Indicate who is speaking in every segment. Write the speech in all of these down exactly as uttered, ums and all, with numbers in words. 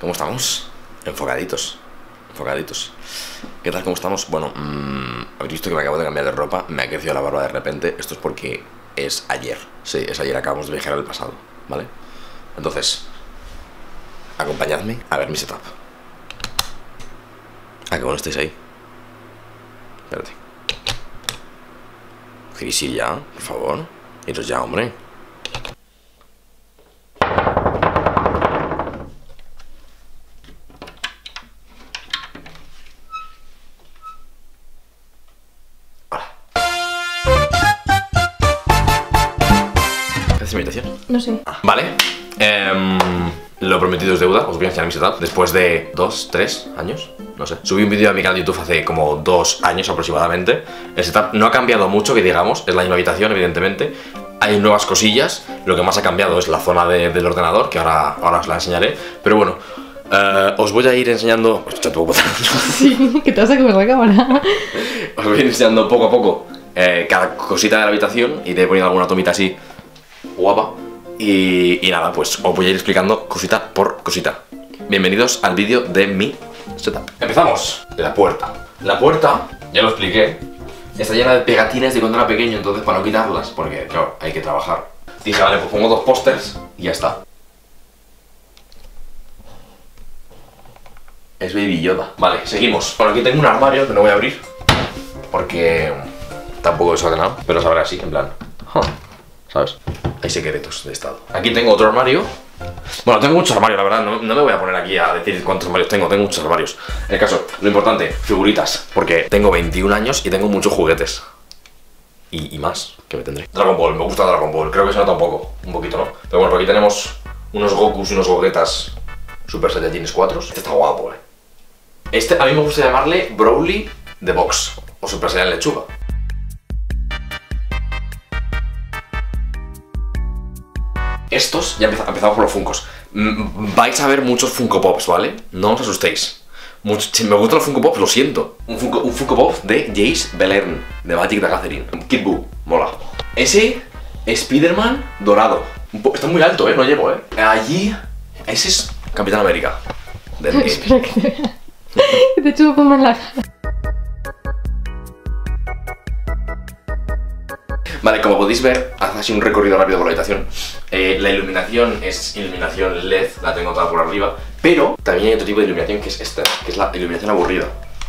Speaker 1: ¿Cómo estamos? Enfocaditos. Enfocaditos. ¿Qué tal? ¿Cómo estamos? Bueno, mmm, habéis visto que me acabo de cambiar de ropa. Me ha crecido la barba de repente. Esto es porque es ayer. Sí, es ayer. Acabamos de viajar al pasado, ¿vale? Entonces, acompañadme a ver mi setup. ¿A qué bueno estáis ahí? Espérate. ¿Queréis ir ya? Por favor. Iros ya, hombre. ¿Es mi habitación?
Speaker 2: No sé.
Speaker 1: Ah, vale. Eh, lo prometido es deuda. Os voy a enseñar mi setup. Después de dos, tres años, no sé. Subí un vídeo a mi canal de YouTube hace como dos años aproximadamente. El setup no ha cambiado mucho, que digamos. Es la misma habitación, evidentemente. Hay nuevas cosillas. Lo que más ha cambiado es la zona de, del ordenador, que ahora, ahora os la enseñaré. Pero bueno, eh, os voy a ir enseñando...
Speaker 2: Sí, que te vas a comer la cámara.
Speaker 1: Os voy a ir enseñando poco a poco eh, cada cosita de la habitación. Y te he ponido alguna tomita así guapa. Y, y nada, pues os voy a ir explicando cosita por cosita. Bienvenidos al vídeo de mi setup. Empezamos de la puerta. La puerta, ya lo expliqué, está llena de pegatines de cuando era pequeño, entonces para no quitarlas, porque claro, hay que trabajar. Dije, vale, pues pongo dos pósters y ya está. Es Baby Yoda. Vale, seguimos. Bueno, aquí tengo un armario que no voy a abrir, porque tampoco es ordenado, pero se abre así, en plan, huh, ¿sabes? Hay secretos de estado. Aquí tengo otro armario. Bueno, tengo muchos armarios, la verdad. No, no me voy a poner aquí a decir cuántos armarios tengo. Tengo muchos armarios. En el caso, lo importante, figuritas. Porque tengo veintiún años y tengo muchos juguetes. Y, y más, que me tendré. Dragon Ball, me gusta Dragon Ball. Creo que se nota un poco. Un poquito, ¿no? Pero bueno, por aquí tenemos unos Gokus y unos Gogetas Super Saiyajins cuatro. Este está guapo, eh. Este a mí me gusta llamarle Broly The Box. O Super Saiyan Lechuga. Estos, ya empezamos por los Funkos. Vais a ver muchos Funko Pops, ¿vale? No os asustéis. Mucho, si me gustan los Funko Pops, lo siento. Un Funko, un Funko Pop de Jace Belern, de Magic the Gathering. Kid Buu, mola. Ese, Spider-Man dorado. Está muy alto, ¿eh? No llevo, ¿eh? Allí, ese es Capitán América.
Speaker 2: Espera que te vea. Que te echo un poco en la cara.
Speaker 1: Vale, como podéis ver, hace así un recorrido rápido por la habitación. Eh, la iluminación es iluminación L E D, la tengo toda por arriba. Pero también hay otro tipo de iluminación que es esta, que es la iluminación aburrida.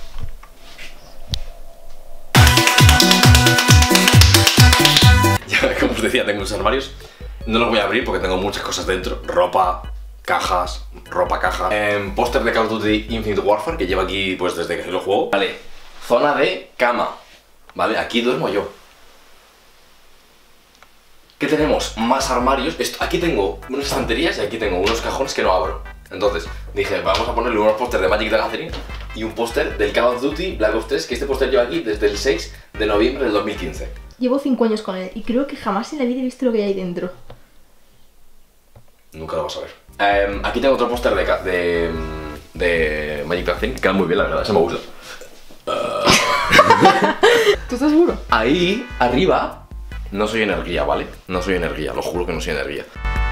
Speaker 1: Ya, como os decía, tengo muchos armarios. No los voy a abrir porque tengo muchas cosas dentro. Ropa, cajas, ropa, caja. Eh, póster de Call of Duty Infinite Warfare, que llevo aquí pues desde que lo juego. Vale, zona de cama. Vale, aquí duermo yo. ¿Qué tenemos? Más armarios. Esto, aquí tengo unas estanterías y aquí tengo unos cajones que no abro. Entonces dije, vamos a ponerle unos pósters de Magic the Gathering y un póster del Call of Duty Black Ops tres, que este póster lleva aquí desde el seis de noviembre del dos mil quince.
Speaker 2: Llevo cinco años con él y creo que jamás en la vida he visto lo que hay ahí dentro.
Speaker 1: Nunca lo vas a ver. Eh, aquí tengo otro póster de, de, de Magic the Gathering, que queda muy bien, la verdad, ese me gusta. Uh...
Speaker 2: ¿Tú estás seguro?
Speaker 1: Ahí, arriba... No soy energía, ¿vale? No soy energía, lo juro que no soy energía.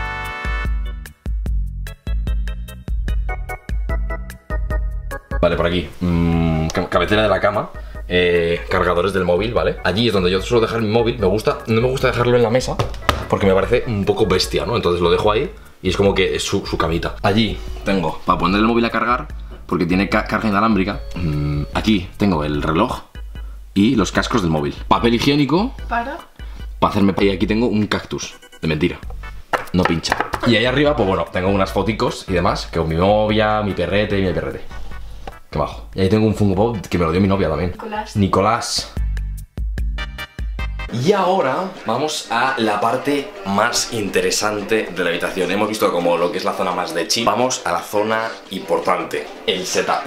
Speaker 1: Vale, por aquí. Mm, cabecera de la cama. Eh, cargadores del móvil, ¿vale? Allí es donde yo suelo dejar mi móvil. Me gusta, no me gusta dejarlo en la mesa porque me parece un poco bestia, ¿no? Entonces lo dejo ahí y es como que es su, su camita. Allí tengo para poner el móvil a cargar, porque tiene ca carga inalámbrica. Mm, aquí tengo el reloj y los cascos del móvil. Papel higiénico.
Speaker 2: Para...
Speaker 1: Para hacerme... Y aquí tengo un cactus. De mentira. No pincha. Y ahí arriba, pues bueno, tengo unas foticos y demás. Que con mi novia, mi perrete y mi perrete. Qué bajo. Y ahí tengo un Funko Pop que me lo dio mi novia también.
Speaker 2: Nicolás.
Speaker 1: Nicolás. Y ahora vamos a la parte más interesante de la habitación. Hemos visto como lo que es la zona más de chill. Vamos a la zona importante. El setup.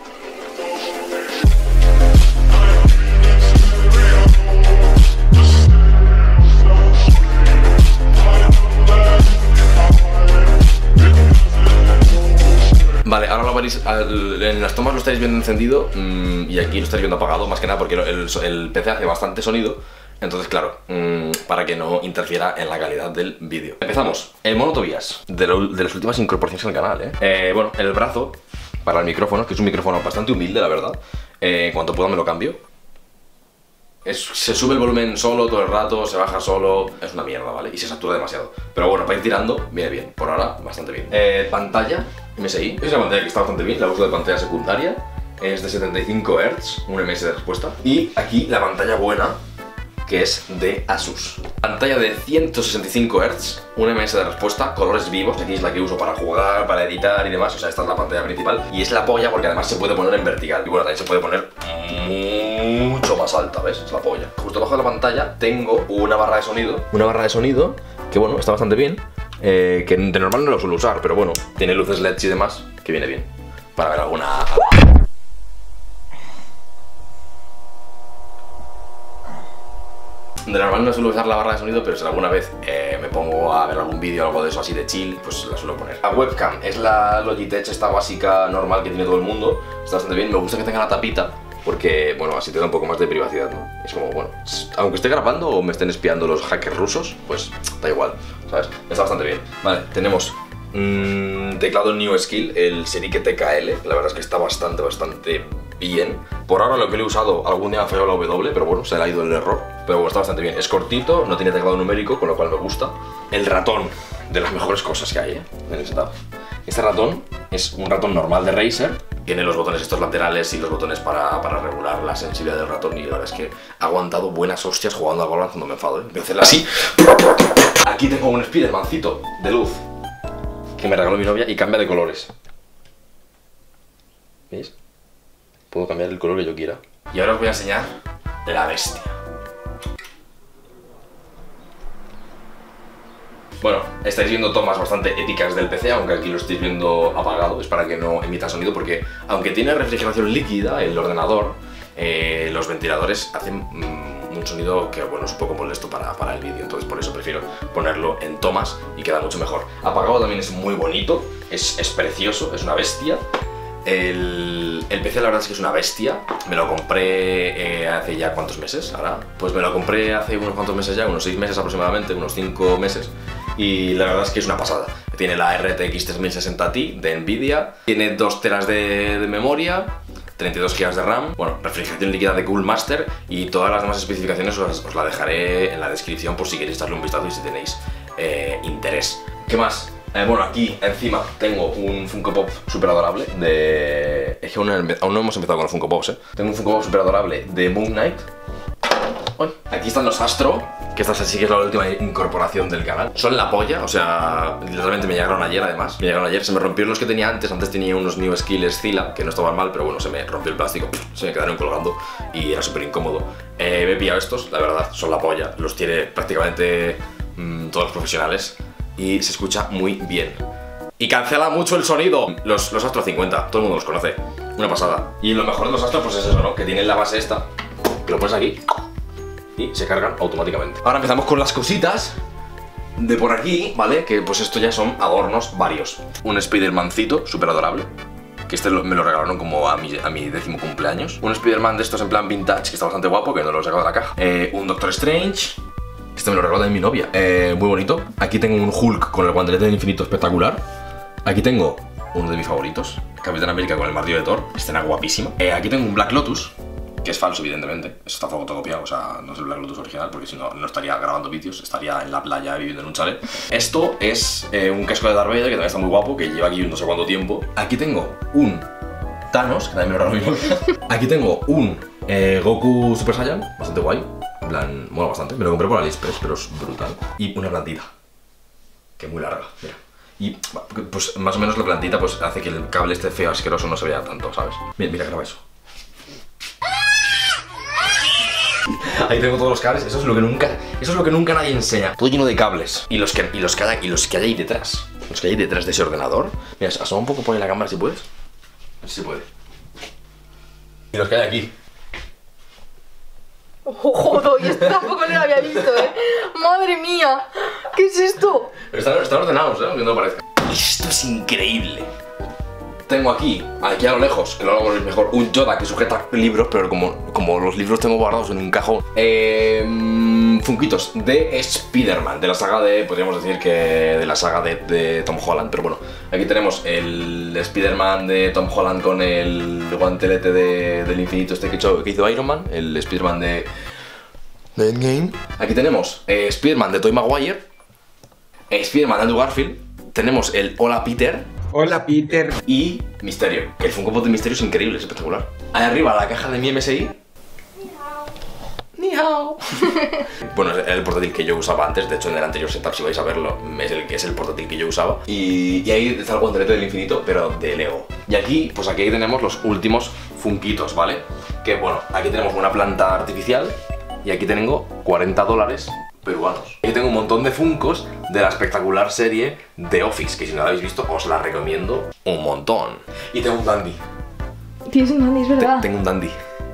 Speaker 1: Vale, ahora lo veréis, en las tomas lo estáis viendo encendido mmm, y aquí lo estáis viendo apagado, más que nada porque el, el P C hace bastante sonido Entonces, claro, mmm, para que no interfiera en la calidad del vídeo. Empezamos. El mono Tobías, de, lo, de las últimas incorporaciones al canal, ¿eh? eh Bueno, el brazo para el micrófono, que es un micrófono bastante humilde, la verdad. Eh, en cuanto pueda me lo cambio. Es, se sube el volumen solo todo el rato, se baja solo, es una mierda, ¿vale? Y se satura demasiado. Pero bueno, para ir tirando, viene bien. Por ahora, bastante bien. Eh, pantalla M S I. Es una pantalla que está bastante bien, la uso de pantalla secundaria. Es de setenta y cinco hertz, un M S de respuesta. Y aquí la pantalla buena, que es de Asus. Pantalla de ciento sesenta y cinco hertz, un M S de respuesta, colores vivos. Aquí es la que uso para jugar, para editar y demás. O sea, esta es la pantalla principal. Y es la polla porque además se puede poner en vertical. Y bueno, también se puede poner mucho más alta, ¿ves? Es la polla. Justo abajo de la pantalla tengo una barra de sonido. Una barra de sonido que, bueno, está bastante bien. Eh, que de normal no lo suelo usar, pero bueno, tiene luces L E Ds y demás, que viene bien. Para ver alguna... De normal no suelo usar la barra de sonido, pero si alguna vez eh, me pongo a ver algún vídeo o algo de eso así de chill, pues la suelo poner. La webcam es la Logitech esta básica normal que tiene todo el mundo. Está bastante bien, me gusta que tenga la tapita porque, bueno, así te da un poco más de privacidad, ¿no? Es como, bueno, aunque esté grabando o me estén espiando los hackers rusos, pues da igual, ¿sabes? Está bastante bien. Vale, tenemos mmm, teclado New Skill, el Serique T K L, la verdad es que está bastante, bastante bien. Por ahora lo que le he usado, algún día me ha fallado la W, pero bueno, se le ha ido el error. Pero bueno, está bastante bien. Es cortito, no tiene teclado numérico, con lo cual me gusta. El ratón, de las mejores cosas que hay, ¿eh? En el setup. Este ratón es un ratón normal de Razer. Tiene los botones estos laterales y los botones para, para regular la sensibilidad del ratón. Y la verdad es que ha aguantado buenas hostias jugando al Valorant cuando me enfado, ¿eh? Voy a hacerla así. Aquí tengo un Spidermancito de luz que me regaló mi novia y cambia de colores. ¿Veis? Puedo cambiar el color que yo quiera. Y ahora os voy a enseñar la bestia. Bueno, estáis viendo tomas bastante épicas del P C, aunque aquí lo estáis viendo apagado. Es para que no emita sonido, porque aunque tiene refrigeración líquida el ordenador, eh, los ventiladores hacen mmm, un sonido que, bueno, es un poco molesto para, para el vídeo. Entonces por eso prefiero ponerlo en tomas y queda mucho mejor. Apagado también es muy bonito, es, es precioso, es una bestia. El, el P C la verdad es que es una bestia. Me lo compré eh, hace ya ¿cuántos meses? Ahora, pues me lo compré hace unos cuantos meses ya, unos seis meses aproximadamente, unos cinco meses. Y la verdad es que es una pasada. Tiene la R T X tres mil sesenta Ti de Nvidia. Tiene dos teras de, de memoria, treinta y dos gigas de RAM. Bueno, refrigeración líquida de Cool Master. Y todas las demás especificaciones os, os la dejaré en la descripción por si queréis darle un vistazo y si tenéis eh, interés. ¿Qué más? Eh, bueno, aquí encima tengo un Funko Pop súper adorable de... Es que aún, aún no hemos empezado con los Funko Pops, ¿eh? Tengo un Funko Pop súper adorable de Moon Knight. Uy. Aquí están los Astro, que esta sí que es la última incorporación del canal. Son la polla, o sea, literalmente me llegaron ayer además. Me llegaron ayer, se me rompieron los que tenía antes. Antes tenía unos New Skill Scila, que no estaban mal, pero bueno, se me rompió el plástico, se me quedaron colgando y era súper incómodo. Eh, me he pillado estos, la verdad, son la polla. Los tiene prácticamente mmm, todos los profesionales. Y se escucha muy bien. Y cancela mucho el sonido. Los, los Astro cincuenta, todo el mundo los conoce. Una pasada. Y lo mejor de los Astro pues es eso, ¿no? Que tienen la base esta, que lo pones aquí y se cargan automáticamente. Ahora empezamos con las cositas de por aquí, ¿vale? Que pues esto ya son adornos varios. Un Spidermancito súper adorable, que este lo, me lo regalaron como a mi, a mi décimo cumpleaños. Un Spiderman de estos en plan vintage, que está bastante guapo, que no lo he sacado de la caja. Eh, un Doctor Strange. Este me lo regaló de mi novia, eh, muy bonito. Aquí tengo un Hulk con el guantelete del infinito espectacular. Aquí tengo uno de mis favoritos, Capitán América con el martillo de Thor, escena guapísima. eh, Aquí tengo un Black Lotus, que es falso evidentemente, eso está fotocopiado, o sea, no es el Black Lotus original, porque si no, no estaría grabando vídeos, estaría en la playa viviendo en un chalet. Esto es eh, un casco de Darth Vader, que también está muy guapo, que lleva aquí no sé cuánto tiempo. Aquí tengo un Thanos, que también me lo regaló mi novia. Aquí tengo un eh, Goku Super Saiyan, bastante guay. En plan, mola bastante, me lo compré por AliExpress, pero es brutal. Y una plantita, que es muy larga, mira. Y pues más o menos la plantita pues hace que el cable este feo asqueroso no se vea tanto, ¿sabes? Mira, mira, graba eso. Ahí tengo todos los cables, eso es lo que nunca, eso es lo que nunca nadie enseña. Todo lleno de cables. Y los que, y los que, hay, y los que hay ahí detrás. Los que hay detrás de ese ordenador. Mira, asoma un poco por ahí la cámara si puedes. A ver si se puede. Y los que hay aquí.
Speaker 2: Joder, y esto tampoco lo había visto, ¿eh? ¡Madre mía! ¿Qué es esto?
Speaker 1: Están, están ordenados, ¿eh? Aunque no parezca. Esto es increíble. tengo aquí, aquí a lo lejos, que lo hago mejor, un Yoda que sujeta libros, pero como, como los libros tengo guardados en un cajón. Eh, funquitos de Spider-Man, de la saga de, podríamos decir que de la saga de, de Tom Holland, pero bueno, aquí tenemos el Spider-Man de Tom Holland con el guantelete de, del infinito este que hizo, que hizo Iron Man, el Spider-Man de, de Endgame. Aquí tenemos eh, Spider-Man de Tobey Maguire, eh, Spider-Man de Andrew Garfield, tenemos el Hola Peter.
Speaker 3: Hola Peter.
Speaker 1: Y Misterio, que el Funko Pop de Misterio es increíble, es espectacular. Ahí arriba la caja de mi M S I. Ni hao. Bueno, es el portátil que yo usaba antes, de hecho en el anterior setup, si vais a verlo, es el que es el portátil que yo usaba. Y, y ahí está el guantelete del infinito, pero de Lego. Y aquí, pues aquí tenemos los últimos funquitos, ¿vale? Que bueno, aquí tenemos una planta artificial y aquí tengo cuarenta dólares peruanos. Y tengo un montón de funcos de la espectacular serie The Office, que si no la habéis visto os la recomiendo un montón. Y tengo un dandy.
Speaker 2: Tienes un dandy, es verdad.
Speaker 1: Te tengo un dandy.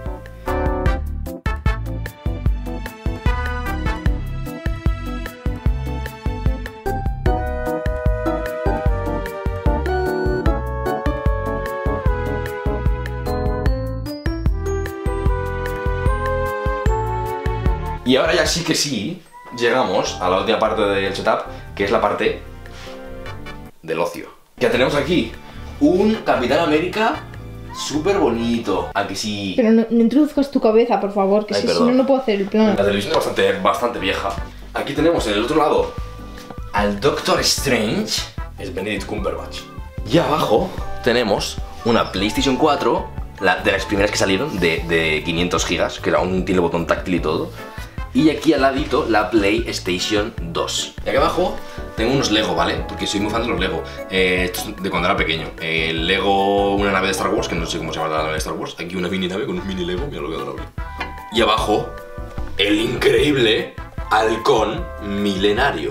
Speaker 1: Y ahora ya sí que sí, llegamos a la última parte del setup, que es la parte del ocio. Ya tenemos aquí un Capitán América súper bonito. Aquí sí.
Speaker 2: Pero no, no introduzcas tu cabeza, por favor, que
Speaker 1: Ay,
Speaker 2: si,
Speaker 1: perdón.
Speaker 2: si no, no puedo hacer el plan.
Speaker 1: La televisión es bastante, bastante vieja. Aquí tenemos en el otro lado al Doctor Strange, es Benedict Cumberbatch. Y abajo tenemos una PlayStation cuatro, la, de las primeras que salieron, de, de quinientos gigas, que aún tiene el botón táctil y todo. Y aquí al ladito la PlayStation dos. Y aquí abajo tengo unos Lego, ¿vale? Porque soy muy fan de los Lego. Eh, esto es de cuando era pequeño. Eh, el Lego, una nave de Star Wars, que no sé cómo se llama la nave de Star Wars. Aquí una mini nave con un mini Lego, mira lo que adorable. Y abajo, el increíble halcón milenario.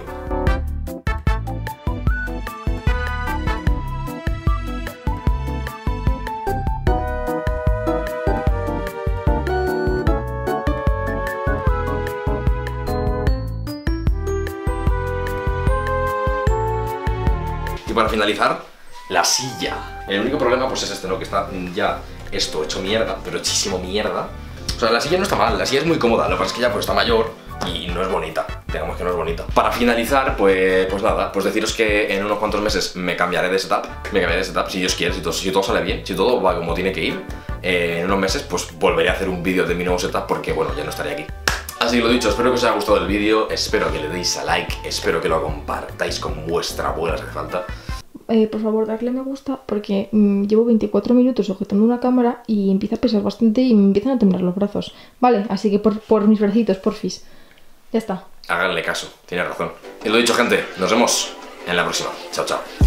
Speaker 1: Y para finalizar, la silla. El único problema pues es este, ¿no? Que está ya esto hecho mierda, pero hechísimo mierda. O sea, la silla no está mal, la silla es muy cómoda, lo que pasa es que ya pues está mayor y no es bonita, digamos que no es bonita. Para finalizar, pues, pues nada, pues deciros que en unos cuantos meses me cambiaré de setup, me cambiaré de setup, si Dios quiere, si todo, si todo sale bien, si todo va como tiene que ir, eh, en unos meses pues volveré a hacer un vídeo de mi nuevo setup porque bueno, ya no estaré aquí. Así que lo dicho, espero que os haya gustado el vídeo, espero que le deis a like, espero que lo compartáis con vuestra abuela si hace falta.
Speaker 2: Eh, por favor, darle me gusta porque mmm, llevo veinticuatro minutos sujetando una cámara y empieza a pesar bastante y me empiezan a temblar los brazos. Vale, así que por, por mis bracitos, porfis. Ya está.
Speaker 1: Háganle caso, tiene razón. Y lo dicho, gente, nos vemos en la próxima. Chao, chao.